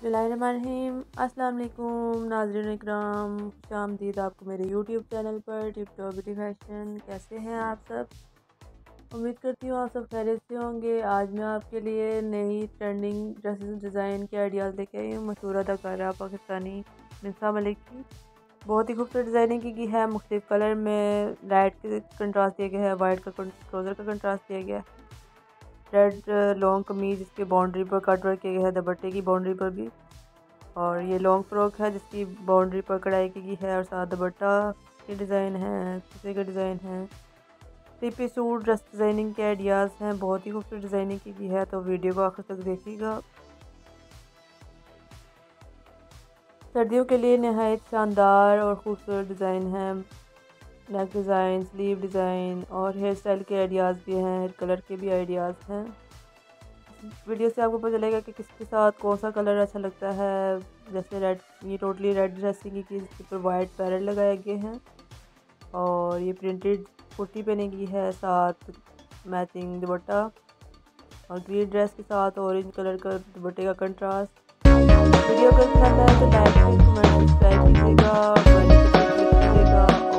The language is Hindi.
बिस्मिल्लाहिर्रहमानिर्रहीम। अस्सलाम वालेकुम नाज़रीन इकराम, खुशामदीद आपको मेरे यूट्यूब चैनल पर टिप टॉप ब्यूटी फैशन। कैसे हैं आप सब? उम्मीद करती हूँ आप सब खैरियत से होंगे। आज मैं आपके लिए नई ट्रेंडिंग ड्रेसेस डिज़ाइन के आइडियाज़ लेके आई हूँ। मशहूर अदाकारा पाकिस्तानी मिन्सा मलिक की बहुत ही खूबसूरत डिज़ाइनिंग की है। मुख्तलिफ कलर में लाइट के कंट्रास्ट दिया गया है, वाइट का ट्राउज़र का कंट्रास्ट दिया गया है, रेड लॉन्ग कमीज इसके बाउंड्री पर कट वर्क किया गया है, दुपट्टे की बाउंड्री पर भी। और ये लॉन्ग फ्रॉक है जिसकी बाउंड्री पर कढ़ाई की गई है और साथ दुपट्टा की डिज़ाइन है, कुर्ते का डिज़ाइन है। Three piece suit dress designing के आइडियाज़ हैं, बहुत ही खूबसूरत डिज़ाइनिंग की गई है, तो वीडियो को आखिर तक देखिएगा। सर्दियों के लिए नहायत शानदार और ख़ूबसूरत डिज़ाइन है। नेक डिज़ाइन, स्लीव डिज़ाइन और हेयर स्टाइल के आइडियाज़ भी हैं, हेयर कलर के भी आइडियाज़ हैं। वीडियो से आपको पता चलेगा कि किसके साथ कौन सा कलर अच्छा लगता है। जैसे रेड, ये टोटली रेड ड्रेसिंग की इसके ऊपर वाइट पैरेट लगाए गए हैं और ये प्रिंटेड कुर्ती पहनी गई है, साथ मैचिंग दुपट्टा और ग्रीन ड्रेस के साथ ऑरेंज कलर का दुपट्टे का कंट्रास्ट। वीडियो अगर पसंद आए तो लाइक कमेंट सब्सक्राइब कीजिएगा, कीजिएगा।